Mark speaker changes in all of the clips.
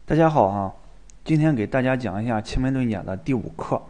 Speaker 1: 大家好啊，今天给大家讲一下奇门遁甲的第5课，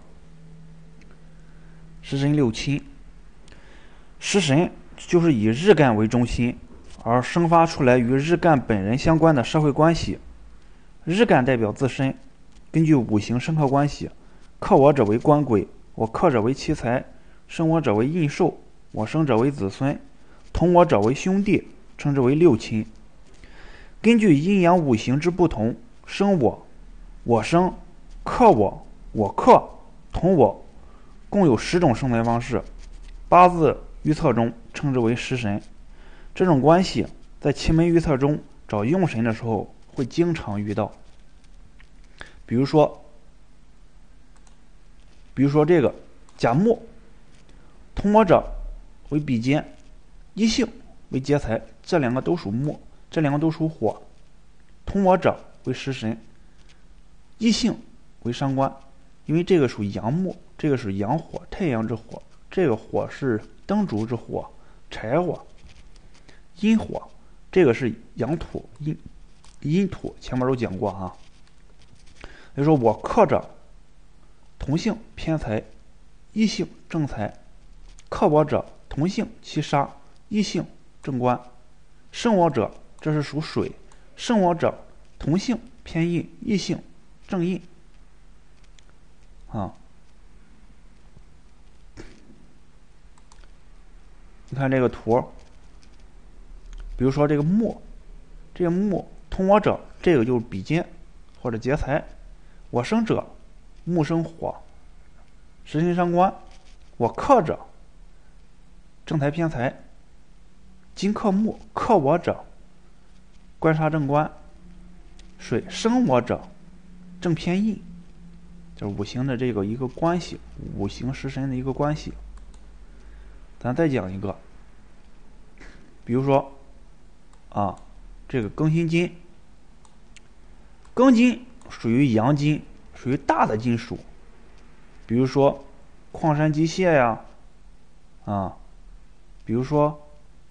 Speaker 1: 食神六亲。食神就是以日干为中心，而生发出来与日干本人相关的社会关系。日干代表自身，根据五行生克关系，克我者为官鬼，我克者为妻财，生我者为印寿，我生者为子孙，同我者为兄弟，称之为六亲。根据阴阳五行之不同，生我、我生、克我、我克、同我，共有10种生财方式。八字预测中称之为食神。这种关系在奇门预测中找用神的时候会经常遇到。比如说这个甲木，同我者为比肩，一性为劫财，这两个都属木，这两个都属火。同我者为食神，一性为伤官，因为这个属阳木，这个是阳火，太阳之火，这个火是灯烛之火，柴火。阴火，这个是阳土，阴土，前面都讲过哈。所以说我克者同性偏财，异性正财，克我者同性七杀，异性正官，生我者这是属水，生我者同性偏印，异性正印啊。你看这个图，比如说这个木，这个木同我者，这个就是比肩或者劫财。我生者木生火，食神伤官。我克者正财偏财，金克木，克我者官杀正官。水生我者正偏印，就是五行的这个一个关系，五行食神的一个关系。咱再讲一个，比如说这个庚辛金，庚金属于阳金，属于大的金属，比如说矿山机械呀，比如说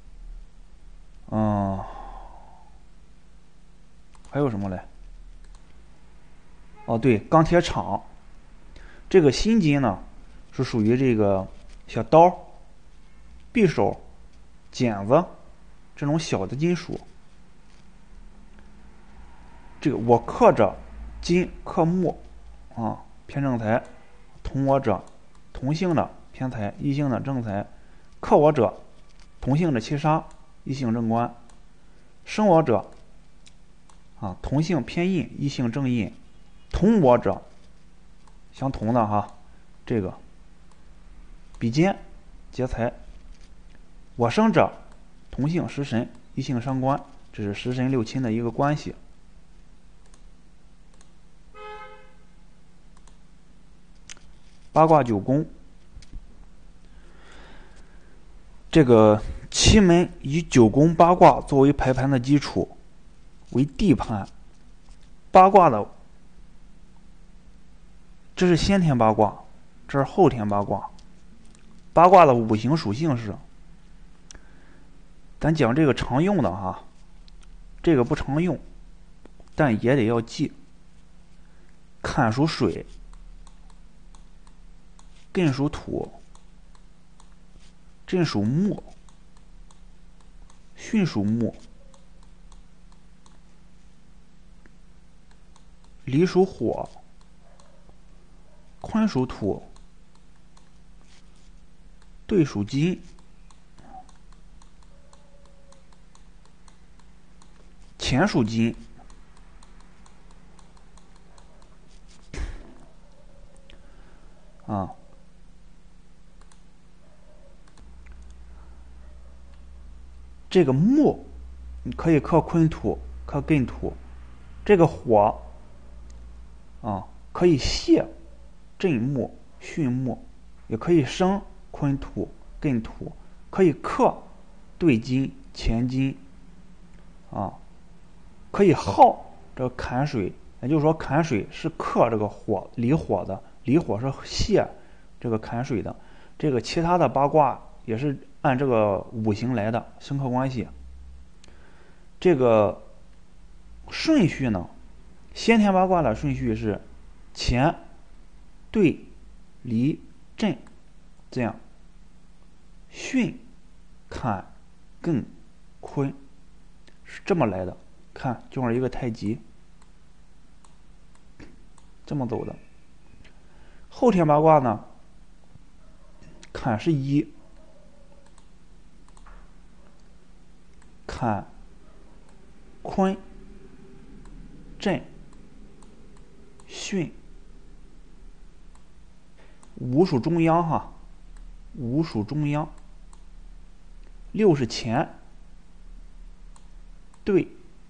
Speaker 1: 还有什么嘞？对，钢铁厂。这个辛金呢是属于这个小刀、匕首、剪子这种小的金属。这个我克者金克木偏正财，同我者同性的偏财，异性的正财，克我者同性的七杀，异性正官，生我者同性偏印，异性正印，同我者相同的这个比肩劫财，我生者同性食神，异性伤官，这是食神六亲的一个关系。八卦九宫，这个奇门以九宫八卦作为排盘的基础，为地盘。八卦的，这是先天八卦，这是后天八卦。八卦的五行属性是，咱讲这个常用的这个不常用，但也得要记。坎属水，艮属土，震属木，巽属木，离属火，坤属土，兑属金，乾属金，这个木你可以克坤土，克艮土。这个火可以泄震木、巽木，也可以生坤土、艮土，可以克兑金、乾金可以耗这个坎水，也就是说坎水是克这个火离火的，离火是泄这个坎水的。这个其他的八卦也是按这个五行来的生克关系。这个顺序呢先天八卦的顺序是乾、兑、离、震，这样。巽、坎、艮、坤是这么来的，看就像一个太极这么走的。后天八卦呢，坎是一，坎、坤、震、巽，午属中央哈，午属中央。六是乾、兑、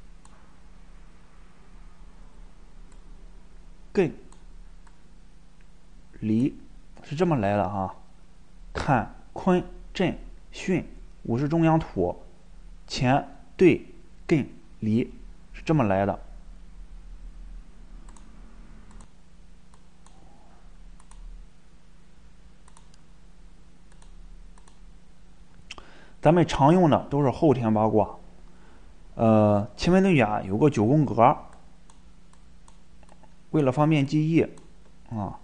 Speaker 1: 艮、离，是这么来的哈。坎、坤、震、巽，午是中央土，乾、兑、艮、离，是这么来的。咱们常用的都是后天八卦。奇门遁甲有个九宫格，为了方便记忆啊，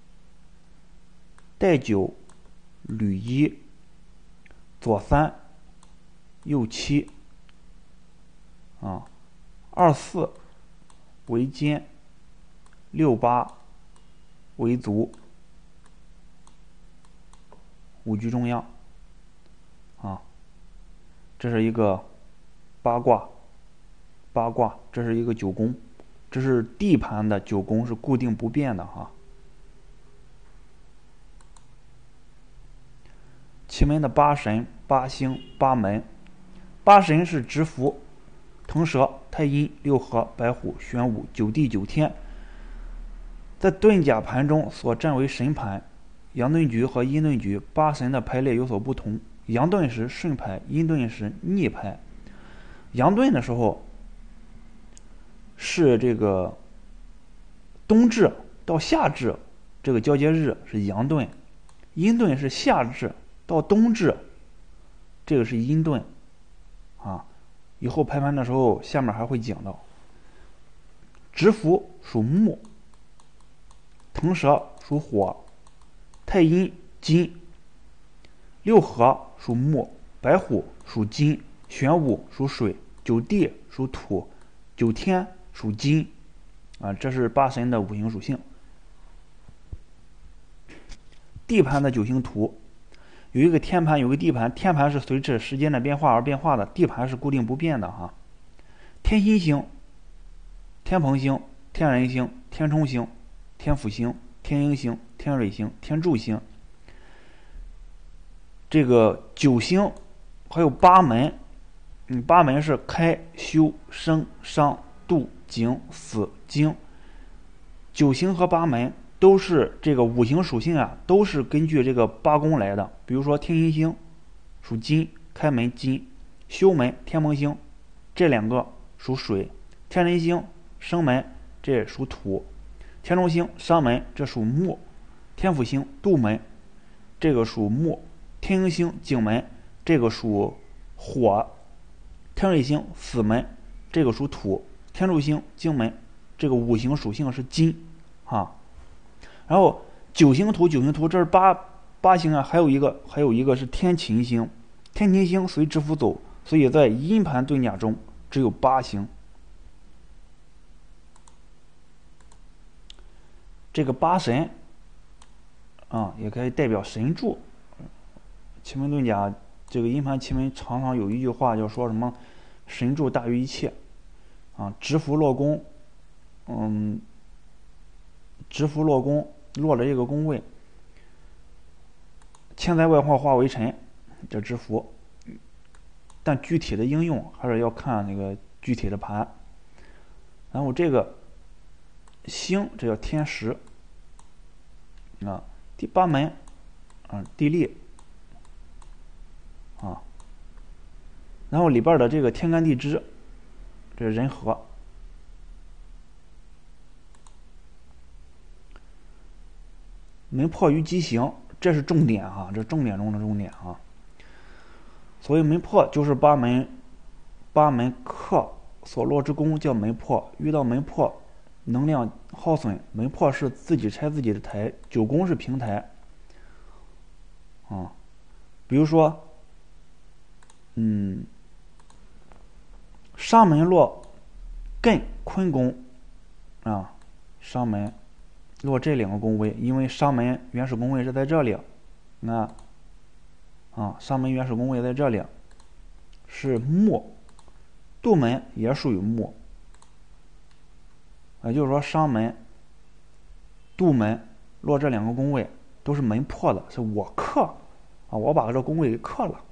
Speaker 1: 带9，履1，左3，右7啊，24为肩，68为足，5居中央啊。这是一个八卦，这是一个九宫，这是地盘的九宫，是固定不变的哈。奇门的八神、八星、八门，八神是直符、腾蛇、太阴、六合、白虎、玄武、九地、九天，在遁甲盘中所占为神盘。阳遁局和阴遁局八神的排列有所不同，阳遁时顺排，阴遁时逆排。阳遁的时候是这个冬至到夏至这个交接日是阳遁，阴遁是夏至到冬至，这个是阴遁啊。以后排盘的时候下面还会讲到。直符属木，腾蛇属火，太阴金，六合属木，白虎属金，玄武属水，九地属土，九天属金啊，这是八神的五行属性。地盘的九星图有一个天盘，有个地盘，天盘是随着时间的变化而变化的，地盘是固定不变的哈。天心星、天蓬星、天人星、天冲星、天府星、天鹰星、天瑞星、天柱星，这个九星还有八门，八门是开、修、生、伤、度、景、死、经。九星和八门都是这个五行属性啊，都是根据这个八宫来的。比如说天心星属金，开门金；修门天蒙星，这两个属水；天人星生门这属土；天冲星伤门这属木；天府星度门这个属木；天鹰星景门这个属火；天瑞星死门这个属土；天柱星金门这个五行属性是金啊。然后九星图这是八星啊，还有一个是天琴星，天琴星随直符走，所以在阴盘遁甲中只有八星。这个八神啊，也可以代表神助。奇门遁甲这个阴盘奇门常常有一句话叫说什么神助大于一切啊，直符落宫，直符落宫落了这个宫位，千灾万祸化为尘，这直符。但具体的应用还是要看那个具体的盘。然后这个星，这叫天时啊，第八门地利啊，然后里边的这个天干地支，这是人和。门破于基形，这是重点哈，这重点中的重点哈。所以门破就是八门克所落之宫叫门破，遇到门破能量耗损，门破是自己拆自己的台，九宫是平台。比如说，上门落艮坤宫上门落这两个宫位，因为上门原始宫位是在这里，上门原始宫位在这里，是木，杜门也属于木，也就是说上门、杜门落这两个宫位都是门破的，是我克我把这宫位给克了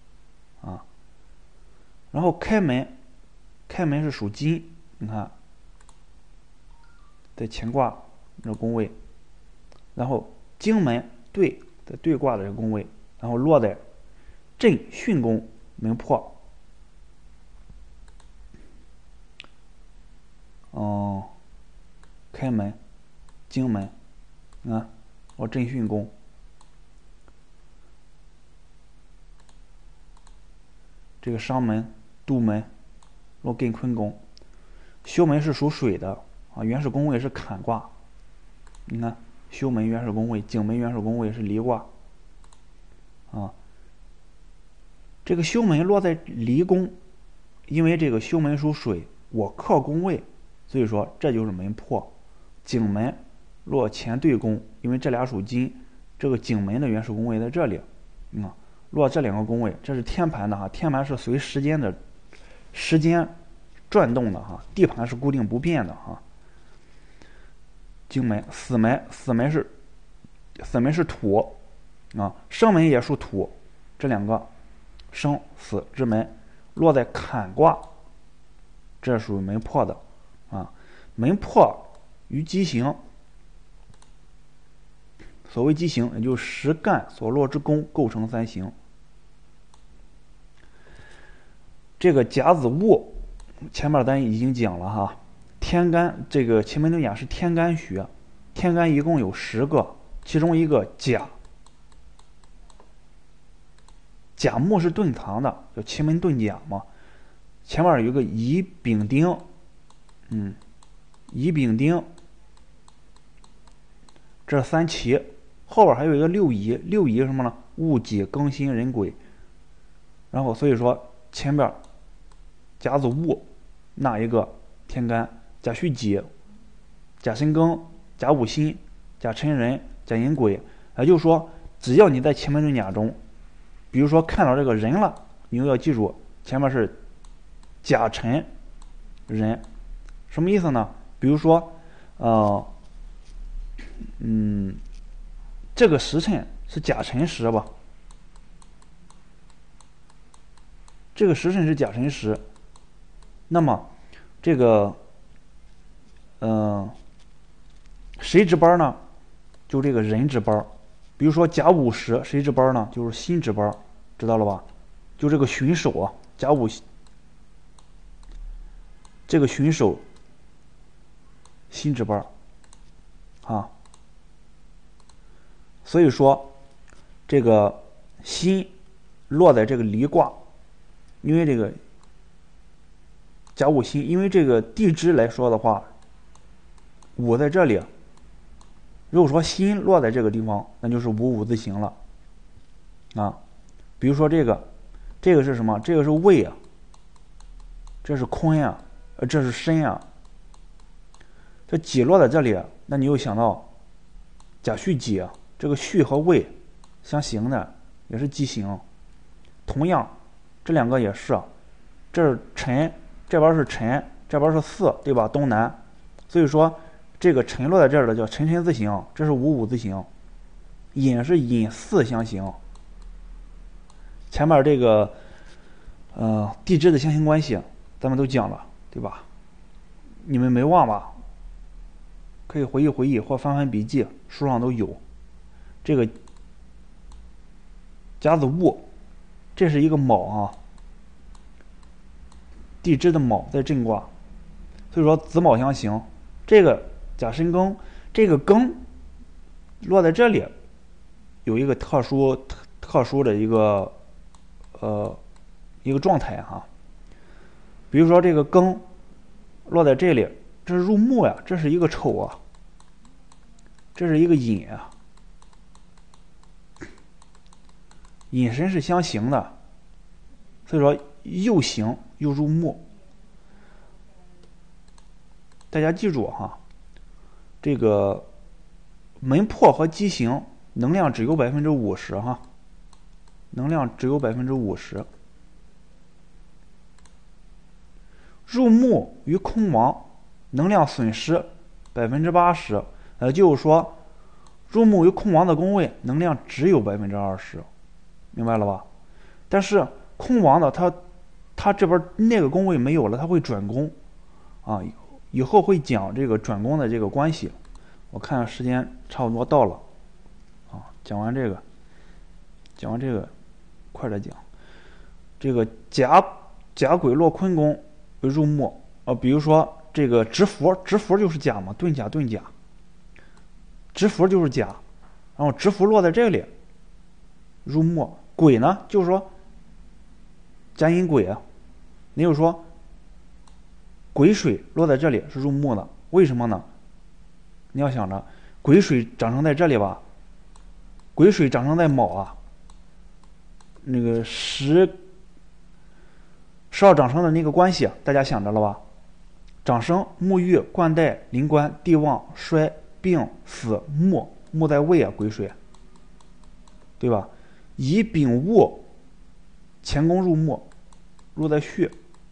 Speaker 1: 然后开门是属金，你看在乾卦这宫位，然后经门在对卦的这个宫位，然后落在震巽宫门破，开门经门我震巽宫，这个商门杜门落艮坤宫，休门是属水的原始宫位是坎卦，你看休门原始宫位、景门原始宫位是离卦这个休门落在离宫，因为这个休门属水，我克宫位，所以说这就是门破。景门落乾兑宫，因为这俩属金，这个景门的原始宫位在这里落这两个宫位，这是天盘的天盘是随时间转动的地盘是固定不变的经门死门是土生门也属土，这两个生死之门落在坎卦，这属于门破的门破于奇形，所谓奇形也就是实干所落之宫构成三形。这个甲子戊前面咱已经讲了天干这个奇门遁甲是天干学，天干一共有10个，其中一个甲木是遁藏的，叫奇门遁甲嘛。前面有一个乙丙丁乙丙丁这3奇，后边还有一个六乙是什么呢？戊己庚辛壬癸，然后所以说前边甲子戊那一个天干，甲戌己、甲申庚、甲午辛、甲辰壬、甲寅癸，也就是说只要你在奇门遁甲中比如说看到这个人了，你就要记住前面是甲辰壬，什么意思呢？比如说这个时辰是甲辰时吧，这个时辰是甲辰时，那么这个谁值班呢？就这个人值班。比如说甲午时谁值班呢？就是辛值班，知道了吧？就这个巡守甲午这个巡守辛值班所以说这个辛落在这个离卦，因为这个甲午辛，因为这个地支来说的话，午在这里，如果说辛落在这个地方，那就是午字形了比如说这个是什么？这个是未这是坤这是申这己落在这里，那你又想到甲戌己这个戌和未相刑的，也是奇形。同样这两个也是，这是辰，这边是辰，这边是巳，对吧？东南，所以说这个辰落在这儿的叫辰辰字形，这是午字形。寅是寅巳相刑。前面这个地支的相刑关系咱们都讲了，对吧？你们没忘吧？可以回忆回忆或翻翻笔记，书上都有。这个甲子戊，这是一个卯地支的卯在震卦，所以说子卯相刑。这个甲申庚，这个庚落在这里，有一个特殊的一个状态比如说这个庚落在这里， 这是入木呀，这是一个丑啊，这是一个寅啊，寅申是相刑的，所以说又刑又入木。大家记住哈，这个门破和奇刑能量只有50%哈，能量只有50%。入木与空亡，能量损失80%，也就是说，入木与空亡的宫位能量只有20%，明白了吧？但是空亡的它这边那个宫位没有了，它会转宫啊，以后会讲这个转宫的这个关系。我看时间差不多到了啊，讲完这个，快点讲。这个甲癸落坤宫为入木比如说这个直符就是甲嘛，遁甲，直符就是甲，然后直符落在这里入木。癸呢，就是说甲寅癸啊，也就是说癸水落在这里是入木的，为什么呢？你要想着癸水长生在这里吧，癸水长生在卯啊，那个12长生的那个关系大家想着了吧？长生木玉冠带临官地旺衰病死木在未啊，癸水，对吧？乙丙戊乾宫入木，入在戌。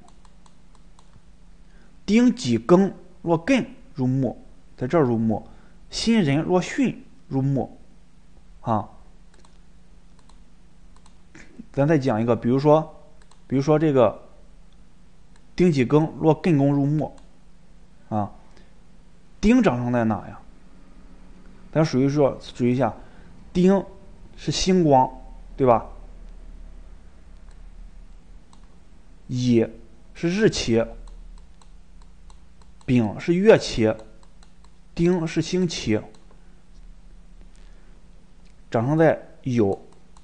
Speaker 1: 丁己庚落艮入木，在这儿入木。辛壬落巽入木啊。咱再讲一个，比如说这个丁己庚落艮宫入木啊，丁长生在哪呀？咱数一下，丁是星光，对吧？乙是日期，丙是月期，丁是星期，长生在酉。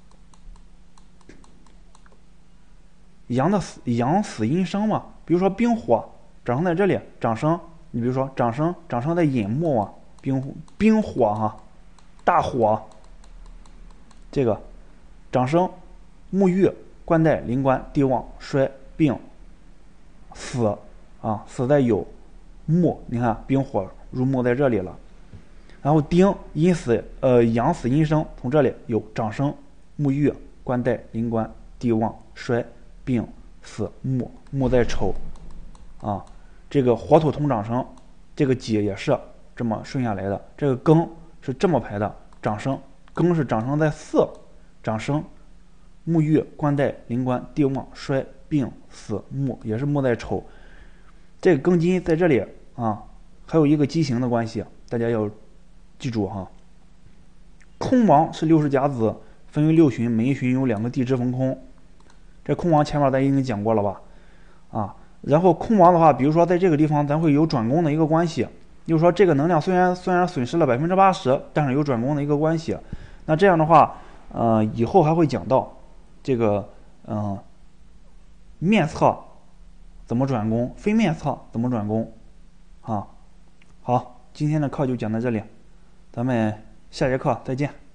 Speaker 1: 阳死阴生嘛，比如说丙火长生在这里，长生，你比如说长生在寅木啊，丙火哈，大火，这个长生木玉冠带临官地旺衰病死啊，死在酉木，你看丙火入木在这里了，然后丁阴死阳死阴生，从这里有长生木玉冠带临官地旺衰病死木在丑啊，这个火土同长生，这个己也是这么顺下来的，这个庚是这么排的，长生庚是长生在巳，长生木玉冠带临官地旺衰病死木，也是木在丑。这个庚金在这里啊，还有一个奇刑的关系，大家要记住哈。空亡是60甲子，分为6旬，每一旬有2个地支逢空。这空亡前面咱已经讲过了吧？啊，然后空亡的话，比如说在这个地方咱会有转宫的一个关系，就是说这个能量虽然损失了80%，但是有转宫的一个关系。那这样的话，以后还会讲到这个面侧怎么转宫，非面侧怎么转宫啊？好，今天的课就讲到这里，咱们下节课再见。